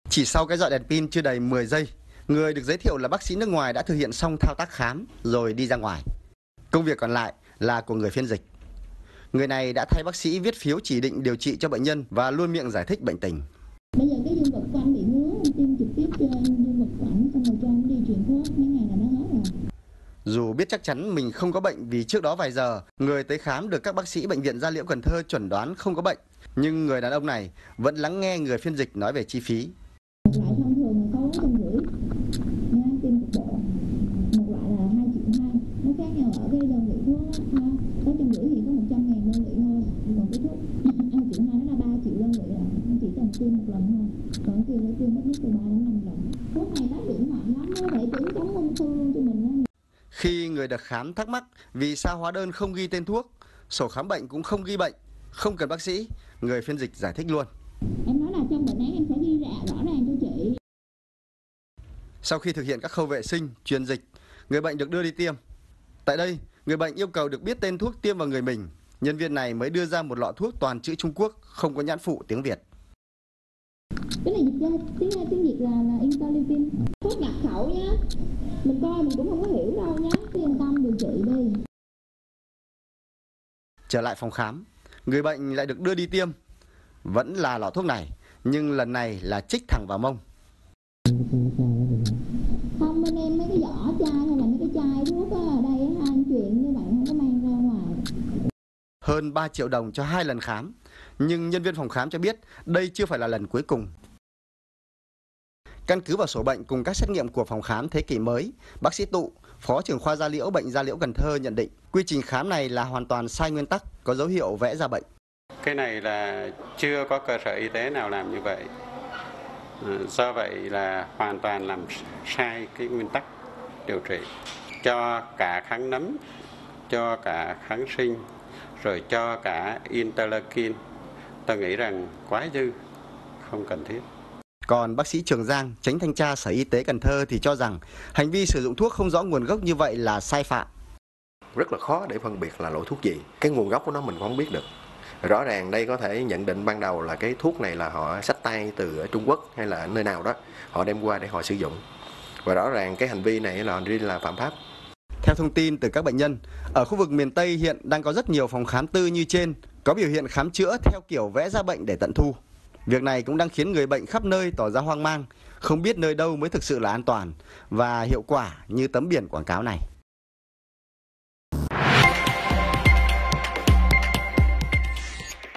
Chỉ sau cái dọi đèn pin chưa đầy 10 giây, người được giới thiệu là bác sĩ nước ngoài đã thực hiện xong thao tác khám rồi đi ra ngoài. Công việc còn lại là của người phiên dịch. Người này đã thay bác sĩ viết phiếu chỉ định điều trị cho bệnh nhân và luôn miệng giải thích bệnh tình. Bây giờ cái dương vật của anh bị ngứa, anh tiêm trực tiếp cho dương vật của anh, xong rồi cho anh đi truyền thuốc, mấy ngày là nó hết rồi. Dù biết chắc chắn mình không có bệnh vì trước đó vài giờ, người tới khám được các bác sĩ bệnh viện Gia Liễu Cần Thơ chẩn đoán không có bệnh, nhưng người đàn ông này vẫn lắng nghe người phiên dịch nói về chi phí. Một loại thông thường là 650 nha, tiêm một bộ. Một loại là 2,2 triệu. Nó khác nhau ở cái đơn vị thuốc ha. 650 thì có 100.000 đơn vị thôi. Còn cái thuốc 2,2 triệu nó là 3 triệu đơn vị rồi. Nó chỉ cần tiêm một lần thôi. Còn kia phải tiêm ít nhất từ 3 đến 5 lần. Thuốc này nó điểm mạnh lắm, nó để chống ung thư luôn cho mình đó. Khi người được khám thắc mắc vì sao hóa đơn không ghi tên thuốc, sổ khám bệnh cũng không ghi bệnh, không cần bác sĩ, người phiên dịch giải thích luôn. Em nói là trong bệnh án em sẽ ghi rõ ràng cho chị. Sau khi thực hiện các khâu vệ sinh, truyền dịch, người bệnh được đưa đi tiêm. Tại đây, người bệnh yêu cầu được biết tên thuốc tiêm vào người mình. Nhân viên này mới đưa ra một lọ thuốc toàn chữ Trung Quốc, không có nhãn phụ tiếng Việt. Cái này dịch ra tiếng Việt là interleukin. Thuốc nhập khẩu nhá. Mình coi mình cũng không có hiểu đâu nhá. Cứ yên tâm điều trị đi. Trở lại phòng khám, người bệnh lại được đưa đi tiêm. Vẫn là lọ thuốc này, nhưng lần này là chích thẳng vào mông. Không, bên em mấy cái vỏ chai hay là mấy cái chai thuốc ở đây anh chuyện như vậy không có mang ra ngoài. Hơn 3 triệu đồng cho 2 lần khám, nhưng nhân viên phòng khám cho biết đây chưa phải là lần cuối cùng. Căn cứ vào sổ bệnh cùng các xét nghiệm của phòng khám Thế Kỷ Mới, bác sĩ Tụ, Phó trưởng khoa da liễu bệnh Gia Liễu Cần Thơ nhận định quy trình khám này là hoàn toàn sai nguyên tắc, có dấu hiệu vẽ ra bệnh. Cái này là chưa có cơ sở y tế nào làm như vậy. Do vậy là hoàn toàn làm sai cái nguyên tắc điều trị. Cho cả kháng nấm, cho cả kháng sinh, rồi cho cả interleukin. Tôi nghĩ rằng quá dư, không cần thiết. Còn bác sĩ Trường Giang, Chánh Thanh tra Sở Y tế Cần Thơ thì cho rằng hành vi sử dụng thuốc không rõ nguồn gốc như vậy là sai phạm. Rất là khó để phân biệt là loại thuốc gì. Cái nguồn gốc của nó mình không biết được. Rõ ràng đây có thể nhận định ban đầu là cái thuốc này là họ xách tay từ ở Trung Quốc hay là nơi nào đó, họ đem qua để họ sử dụng. Và rõ ràng cái hành vi này là phạm pháp. Theo thông tin từ các bệnh nhân, ở khu vực miền Tây hiện đang có rất nhiều phòng khám tư như trên, có biểu hiện khám chữa theo kiểu vẽ ra bệnh để tận thu. Việc này cũng đang khiến người bệnh khắp nơi tỏ ra hoang mang, không biết nơi đâu mới thực sự là an toàn và hiệu quả như tấm biển quảng cáo này.